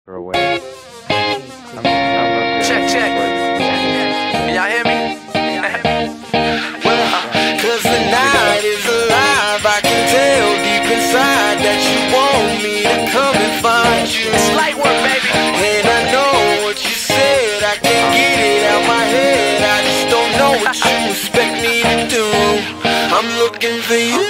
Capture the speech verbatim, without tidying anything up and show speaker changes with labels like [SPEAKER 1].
[SPEAKER 1] her away. I'm, I'm
[SPEAKER 2] check, check. Can y'all hear me?
[SPEAKER 3] Well, cause the night is alive. I can tell deep inside that you want me to come and find you.
[SPEAKER 2] It's light work, baby.
[SPEAKER 3] And I know what you said, I can't get it out my head. I just don't know what you expect me to do. I'm looking for you.